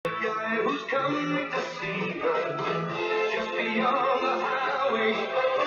Guy who's coming to see her just beyond the highway.